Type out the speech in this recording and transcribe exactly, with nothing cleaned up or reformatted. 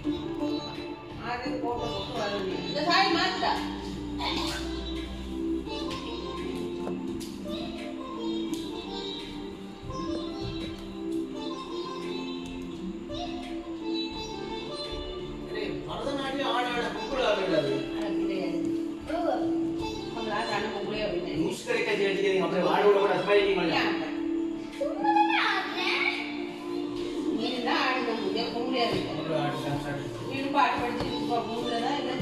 ஆறு போட்டு போட்டு வரணும். இந்த சாய் மாத்தா பரதநாட்டியம் ஆட ஆட குக்குல ஆடுறது நம்மளா கண்ணு குக்குலே அப்படினே முஸ்கரி கஜி அடிக்கிறீங்க அப்படியே ஆட விட கூட ஸ்மைலிங் பண்ணல சும்மா ஆடுறேன் நீ தான் ஆடுங்க முன்னே குக்குலே இருக்கு ஆடு டான்ஸ் ஆடு நீ பாட்டு படிச்சிட்டு இருக்க குக்குல தான் இல்ல